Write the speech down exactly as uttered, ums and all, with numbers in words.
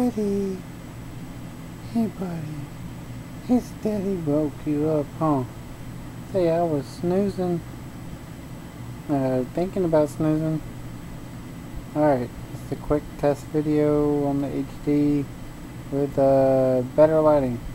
buddy. Hey, buddy. His daddy woke you up, huh? Say, I was snoozing. Uh, thinking about snoozing. Alright, it's a quick test video on the H D with uh, better lighting.